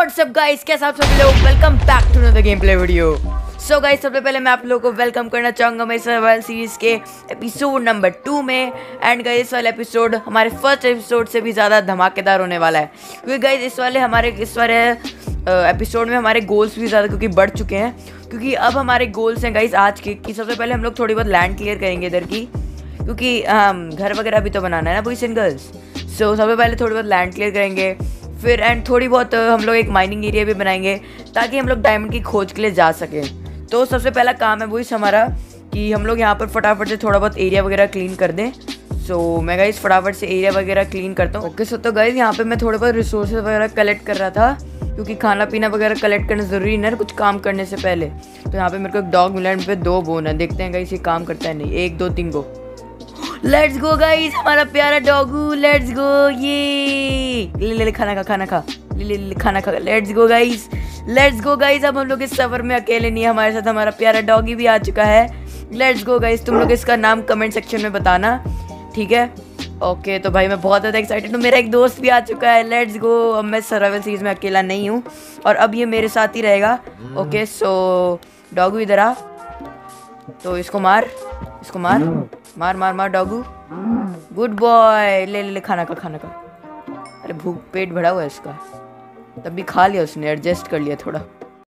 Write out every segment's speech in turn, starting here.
WhatsApp guys, कैसे आप सभी लोग। Welcome back to another game play video. So guys, सबसे पहले मैं आप लोगों को वेलकम करना चाहूँगा मेरे सर्वाइवल सीरीज़ के एपिसोड नंबर 2 में। एंड गाइस, इस वाला एपिसोड हमारे फर्स्ट एपिसोड से भी ज़्यादा धमाकेदार होने वाला है, क्योंकि गाइस इस वाले एपिसोड में हमारे गोल्स भी ज़्यादा क्योंकि बढ़ चुके हैं। क्योंकि अब हमारे गोल्स हैं गाइस आज के कि सबसे पहले हम लोग थोड़ी बहुत लैंड क्लियर करेंगे इधर की, क्योंकि घर वगैरह भी तो बनाना है ना बॉयज एंड गर्ल्स। सो सबसे पहले थोड़ी बहुत लैंड क्लियर करेंगे, फिर एंड थोड़ी बहुत हम लोग एक माइनिंग एरिया भी बनाएंगे ताकि हम लोग डायमंड की खोज के लिए जा सकें। तो सबसे पहला काम है वही हमारा कि हम लोग यहाँ पर फटाफट से थोड़ा बहुत एरिया वगैरह क्लीन कर दें। सो मैं गाइस फटाफट से एरिया वगैरह क्लीन करता हूँ। ओके, सो तो गाइस यहाँ पे मैं थोड़े बहुत रिसोर्सेज वगैरह कलेक्ट कर रहा था, क्योंकि खाना पीना वगैरह कलेक्ट करना ज़रूरी है कुछ काम करने से पहले। तो यहाँ पे मेरे को एक डॉग मिला, इन पे 2 बोन है। देखते हैं गाइस ये काम करता है नहीं। 1 2 3 गो। लेट्स गो गाइस, हमारा प्यारा डॉगू। Let's go. ये ले खाना खा ले खाना खा। Let's go guys. अब हम लोग इस सफर में अकेले नहीं है, हमारे साथ हमारा प्यारा डॉगी भी आ चुका है। लेट्स गो गाइस, तुम लोग इसका नाम कमेंट सेक्शन में बताना, ठीक है। ओके, तो भाई मैं बहुत ज़्यादा एक्साइटेड हूँ। मेरा एक दोस्त भी आ चुका है। Let's go. अब मैं सर्वाइवल सीरीज में अकेला नहीं हूँ और अब ये मेरे साथ ही रहेगा। ओके, सो डॉगू इधर आ। तो इसको मार डॉगू। Good boy. ले खाना खा। अरे भूख पेट भरा हुआ है इसका, तब भी खा लिया उसने, एडजस्ट कर लिया थोड़ा।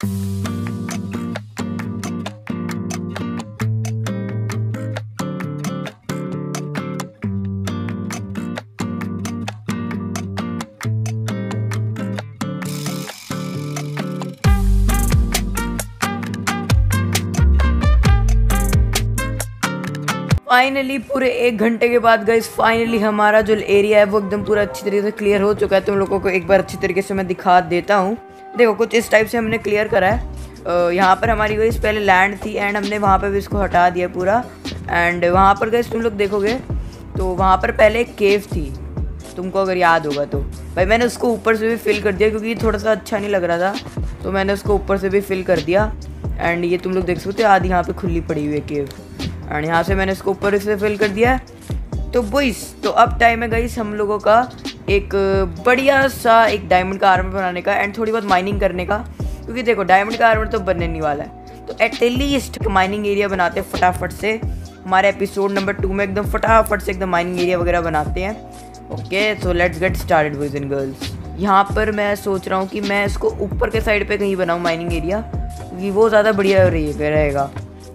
फाइनली पूरे 1 घंटे के बाद गाइस फाइनली हमारा जो एरिया है वो एकदम पूरा अच्छी तरीके से क्लियर हो चुका है। तुम लोगों को एक बार अच्छी तरीके से मैं दिखा देता हूँ। देखो कुछ इस टाइप से हमने क्लियर करा है। यहाँ पर हमारी गाइस पहले लैंड थी एंड हमने वहाँ पर भी इसको हटा दिया पूरा। एंड वहाँ पर गाइस तुम लोग देखोगे तो वहाँ पर पहले एक केव थी, तुमको अगर याद होगा तो। भाई मैंने उसको ऊपर से भी फिल कर दिया क्योंकि थोड़ा सा अच्छा नहीं लग रहा था, तो मैंने उसको ऊपर से भी फिल कर दिया। एंड ये तुम लोग देख सकते हो आधी यहाँ पर खुली पड़ी हुई है केव, एंड यहाँ से मैंने इसको ऊपर से फिल कर दिया है। तो बॉइस, तो अब टाइम है गाइस हम लोगों का एक बढ़िया सा एक डायमंड का आर्मर बनाने का एंड थोड़ी बहुत माइनिंग करने का, क्योंकि देखो डायमंड का आर्मर तो बनने नहीं वाला है। तो एटलीस्ट माइनिंग एरिया बनाते हैं फटाफट से। हमारे एपिसोड नंबर 2 में एकदम फटाफट से एकदम माइनिंग एरिया वगैरह बनाते हैं। Okay, so let's get started boys and girls. यहाँ पर मैं सोच रहा हूँ कि मैं इसको ऊपर के साइड पर कहीं बनाऊँ माइनिंग एरिया, क्योंकि वो ज़्यादा बढ़िया रहेगा,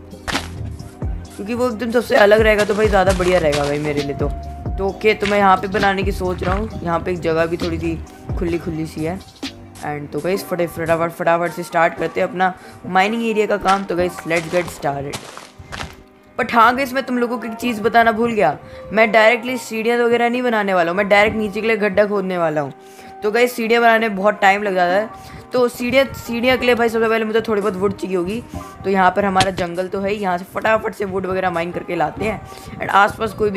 क्योंकि वो एकदम सबसे अलग रहेगा तो भाई ज़्यादा बढ़िया रहेगा भाई मेरे लिए। तो ओके, तो मैं यहाँ पे बनाने की सोच रहा हूँ। यहाँ पे एक जगह भी थोड़ी सी खुली सी है। एंड तो गाइस फटाफट से स्टार्ट करते हैं अपना माइनिंग एरिया का काम। तो guys let's get started. But हाँ गाइस, मैं तुम लोगों को एक चीज़ बताना भूल गया। मैं डायरेक्टली सीढ़ियाँ वगैरह नहीं बनाने वाला हूँ, मैं डायरेक्ट नीचे के लिए गड्ढा खोदने वाला हूँ। तो गाइस सीढ़ियाँ बनाने में बहुत टाइम लग जाता है। तो सीढ़ियाँ के लिए भाई सबसे पहले मुझे थोड़ी बहुत वुड चाहिए होगी। तो यहाँ पर हमारा जंगल तो है, यहाँ से फटाफट से वुड वगैरह माइन करके लाते हैं। एंड आसपास कोई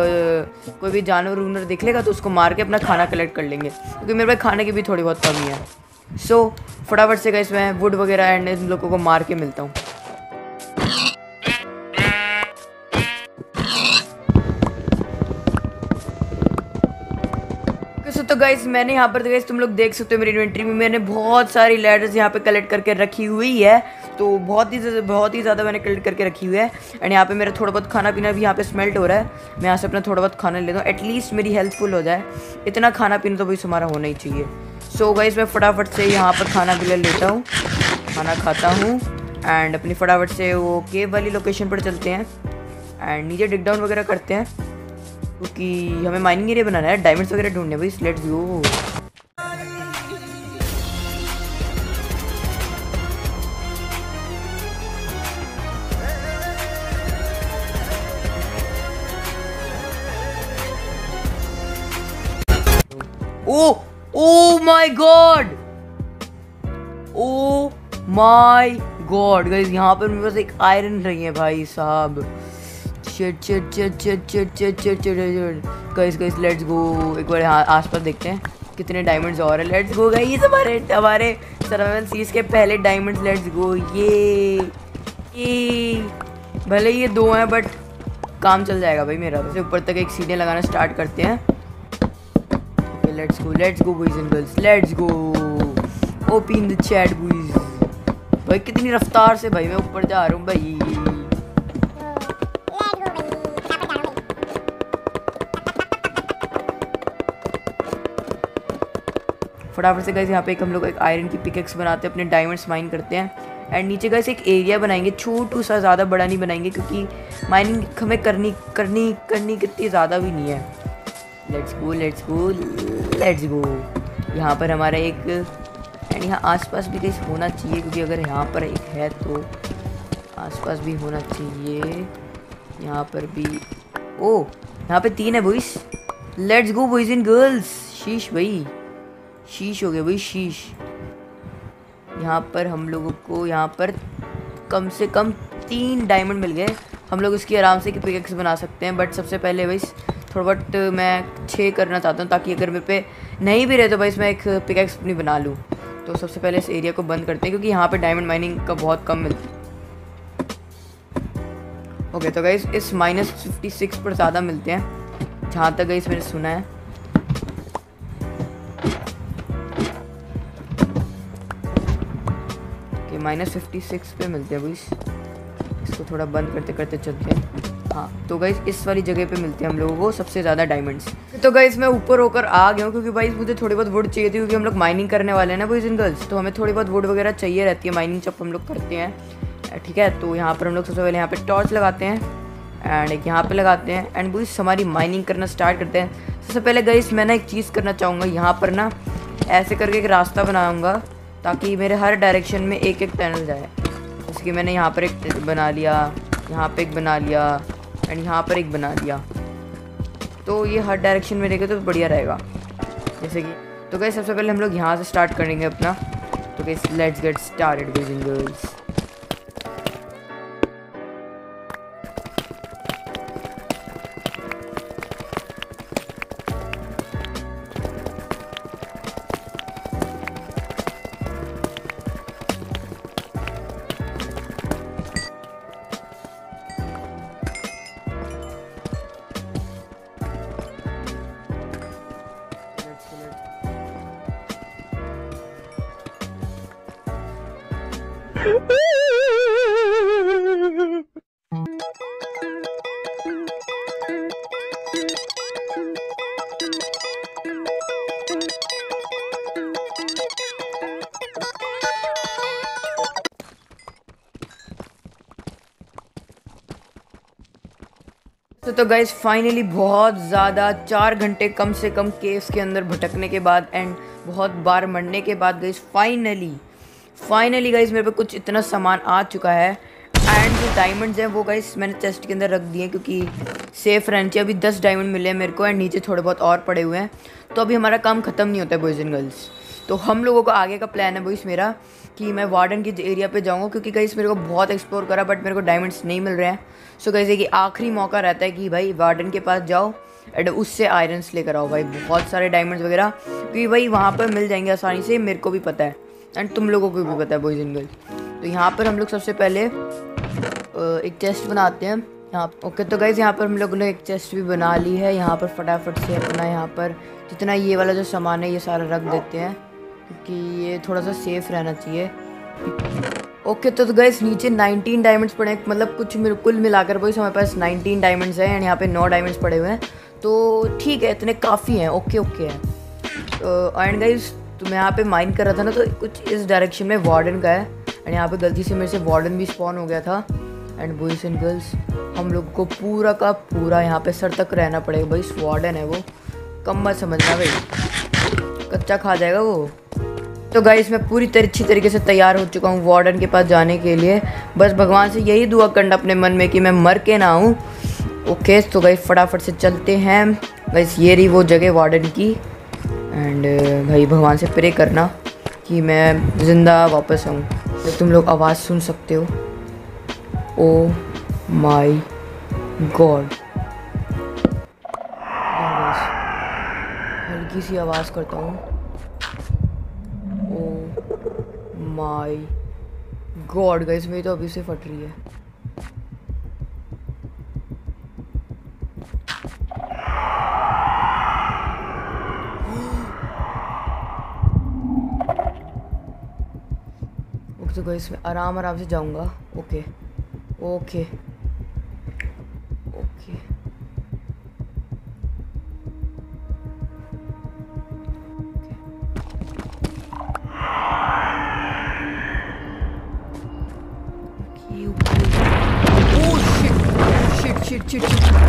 भी जानवर वूनर दिख लेगा तो उसको मार के अपना खाना कलेक्ट कर लेंगे, क्योंकि मेरे पास खाने की भी थोड़ी बहुत कमी है। सो फटाफट से गाइस मैं वुड वगैरह एंड इन लोगों को मार के मिलता हूँ। तो गाइस मैंने यहाँ पर गाइस तुम लोग देख सकते हो मेरी इन्वेंट्री में मैंने बहुत सारी लैडर्स यहाँ पे कलेक्ट करके रखी हुई है। तो बहुत ही ज़्यादा मैंने कलेक्ट करके रखी हुई है। एंड यहाँ पे मेरा थोड़ा बहुत खाना पीना भी यहाँ पे स्मेल्ट हो रहा है। मैं यहाँ से अपना थोड़ा बहुत खाना लेता हूँ, एटलीस्ट मेरी हेल्थ फुल हो जाए। इतना खाना पीना तो भाई हमारा होना ही चाहिए। सो गाइस मैं फटाफट से यहाँ पर खाना पीना लेता हूँ, खाना खाता हूँ एंड अपनी फटाफट से वो केव वाली लोकेशन पर चलते हैं एंड नीचे डिग डाउन वगैरह करते हैं, क्योंकि हमें माइनिंग एरिया बनाना है, डायमंड्स वगैरह ढूंढने भाई। Let's go. Oh my god guys, यहाँ पर मेरे पास एक आयरन रही है भाई साहब। Shit guys let's go. एक बार यहाँ आसपास देखते हैं कितने डायमंड्स और है। लेट्स गो गाइस, हमारे सर्वाइवल सीरीज के पहले डायमंड्स। Let's go. ये भले ये 2 हैं बट काम चल जाएगा भाई मेरा। वैसे ऊपर तक एक सीढ़ियाँ लगाना स्टार्ट करते हैं। Let's go boys and girls, let's go. OP in the chat boys. भाई कितनी रफ्तार से भाई मैं ऊपर जा रहा हूँ भाई। फटाफट से गाइस यहाँ पे एक हम लोग एक आयरन की पिकेक्स बनाते हैं, अपने डायमंड्स माइन करते हैं। एंड नीचे गाइस एक एरिया बनाएंगे, छोटू सा, ज़्यादा बड़ा नहीं बनाएंगे क्योंकि माइनिंग हमें करनी कितनी ज़्यादा भी नहीं है। Let's go let's go let's go. यहाँ पर हमारा एक एंड यहाँ आसपास भी कहीं होना चाहिए क्योंकि अगर यहाँ पर एक है तो आसपास भी होना चाहिए। यहाँ पर भी ओ यहाँ पे 3 है boys. Let's go boys and girls. Sheesh भाई, शीश हो गया भाई शीश। यहाँ पर हम लोगों को यहाँ पर कम से कम 3 डायमंड मिल गए। हम लोग इसकी आराम से पिकेक्स बना सकते हैं। बट सबसे पहले भाई थोड़ा बहुत मैं 6 करना चाहता हूँ ताकि अगर मेरे पे नहीं भी रहे तो भाई मैं एक पिकेक्स अपनी बना लूँ। तो सबसे पहले इस एरिया को बंद करते हैं क्योंकि यहाँ पे डायमंड माइनिंग का बहुत कम मिलता है। ओके तो गाइस इस -56 पर ज़्यादा मिलते हैं जहाँ तक गाइस मैंने सुना है। कि -56 पे मिलते हैं गाइस। इसको थोड़ा बंद करते करते चलते हैं। हाँ तो गाइस इस वाली जगह पे मिलते हैं हम लोगों को सबसे ज़्यादा डायमंड्स। तो गाइस मैं ऊपर होकर आ गया हूँ क्योंकि भाई मुझे थोड़ी बहुत वुड चाहिए थी क्योंकि हम लोग माइनिंग करने वाले हैं ना बॉयज एंड गर्ल्स। तो हमें थोड़ी बहुत वुड वगैरह चाहिए रहती है माइनिंग जब हम लोग करते हैं, ठीक है। तो यहाँ पर हम लोग सबसे पहले यहाँ पे टॉर्च लगाते हैं एंड एक यहाँ पे लगाते हैं एंड बॉयज हमारी माइनिंग करना स्टार्ट करते हैं। सबसे पहले गाइस मैं ना एक चीज़ करना चाहूँगा, यहाँ पर ना ऐसे करके एक रास्ता बनाऊँगा ताकि मेरे हर डायरेक्शन में एक एक टनल जाए। जैसे कि मैंने यहाँ पर एक बना लिया, यहाँ पे एक बना लिया एंड यहाँ पर एक बना दिया। तो ये हर डायरेक्शन में रहेगा तो बढ़िया रहेगा। जैसे कि तो गाइस सबसे पहले हम लोग यहाँ से स्टार्ट करेंगे अपना। तो guys let's get started boys and girls. तो गाइस फाइनली बहुत ज़्यादा 4 घंटे कम से कम केव्स के अंदर भटकने के बाद एंड बहुत बार मरने के बाद गाइस फाइनली गाइस मेरे पे कुछ इतना सामान आ चुका है। एंड जो डायमंड्स हैं वो गाइस मैंने चेस्ट के अंदर रख दिए क्योंकि सेफ रहना चाहिए। अभी 10 डायमंड मिले हैं मेरे को एंड नीचे थोड़े बहुत और पड़े हुए हैं। तो अभी हमारा काम ख़त्म नहीं होता है बॉयज़ एंड गर्ल्स। तो हम लोगों का आगे का प्लान है बॉयज़ मेरा कि मैं वार्डन के एरिया पे जाऊँगा क्योंकि गाइस मेरे को बहुत एक्सप्लोर करा बट मेरे को डायमंड्स नहीं मिल रहे हैं। सो गाइस ये आखिरी मौका रहता है कि भाई वार्डन के पास जाओ एंड उससे आयरन्स लेकर आओ भाई, बहुत सारे डायमंड्स वगैरह, क्योंकि भाई वहाँ पर मिल जाएंगे आसानी से। मेरे को भी पता है एंड तुम लोगों को भी पता है बॉयज़ एंड गर्ल्स। तो यहाँ पर हम लोग सबसे पहले एक चेस्ट बनाते हैं यहाँ। ओके तो गाइस यहाँ पर हम लोगों ने एक चेस्ट भी बना ली है। यहाँ पर फटाफट से अपना यहाँ पर जितना ये वाला जो सामान है ये सारा रख देते हैं क्योंकि ये थोड़ा सा सेफ रहना चाहिए। ओके तो गाइस नीचे 19 डायमंड्स पड़े हैं, मतलब कुछ कुल मिलाकर बॉयस हमारे पास 19 डायमंड्स हैं एंड यहाँ पे 9 डायमंड्स पड़े हुए हैं। तो ठीक है, इतने काफ़ी हैं, ओके है। एंड गाइस तो मैं यहाँ पे माइन कर रहा था ना, तो कुछ इस डायरेक्शन में वार्डन का है एंड यहाँ पे गलती से मेरे से वार्डन भी स्पॉन हो गया था। एंड बॉयज एंड गर्ल्स हम लोग को पूरा का पूरा यहाँ पे सर तक रहना पड़ेगा भाई। वार्डन है वो, कम मत समझना भाई, कच्चा खा जाएगा वो। तो गाइस मैं पूरी अच्छी तरीके से तैयार हो चुका हूँ वार्डन के पास जाने के लिए। बस भगवान से यही दुआ करना अपने मन में कि मैं मर के ना हूँ। ओके तो गाइस फटाफट से चलते हैं। गाइस ये रही वो जगह वार्डन की एंड भाई भगवान से प्रे करना कि मैं ज़िंदा वापस आऊँ। तो तुम लोग आवाज़ सुन सकते हो, ओ माई गॉड। हल्की सी आवाज़ करता हूँ, ओ माई गॉड। गाइस मेरी तो अभी से फट रही है। तो गाइस मैं आराम से जाऊंगा। Okay okay okay shit.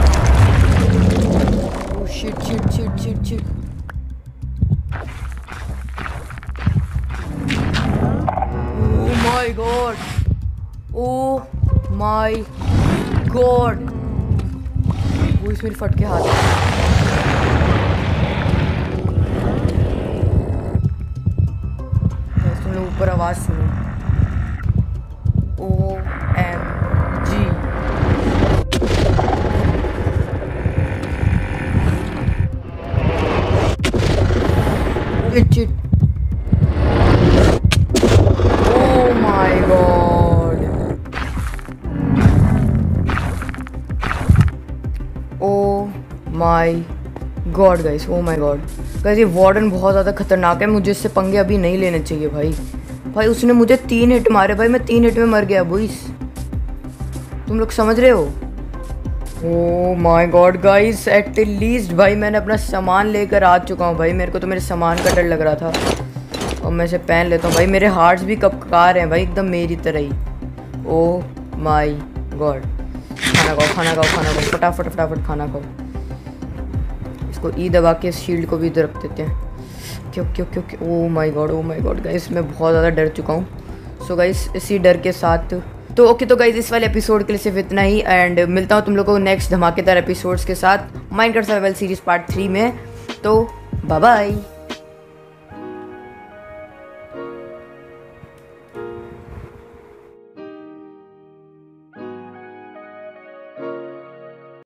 Oh shit. Oh my god. Oh my god. वो इसमें फट के हाथ। तुम लोग ऊपर आवाज सुनो। OMG। Shit. Oh my god. Oh my god guys. Oh my god. Guys ये वार्डन बहुत ज़्यादा खतरनाक है, मुझे इससे पंगे अभी नहीं लेने चाहिए भाई। उसने मुझे 3 हिट मारे भाई, मैं 3 हिट में मर गया बॉयस। तुम लोग समझ रहे हो? Oh my god guys, at least भाई मैंने अपना सामान लेकर आ चुका हूँ भाई। मेरे को तो मेरे सामान का डर लग रहा था और मैं इसे पहन लेता हूँ भाई। मेरे हार्ट्स भी कपकार हैं भाई, एकदम मेरी तरह ही। ओह माय गॉड। खाना खाओ फटाफट खाना खाओ। इसको ई दबा के इस शील्ड को भी इधर रख देते हैं। क्यों ओह माय गॉड गाइस, मैं बहुत ज़्यादा डर चुका हूँ। सो गाइस इसी डर के साथ तो ओके, तो गाइस इस वाले एपिसोड के लिए सिर्फ इतना ही, एंड मिलता हूँ तुम लोगों को नेक्स्ट धमाकेदार एपिसोड्स के साथ माइनक्राफ्ट सर्वाइवल सीरीज पार्ट 3 में। तो बाय बाय।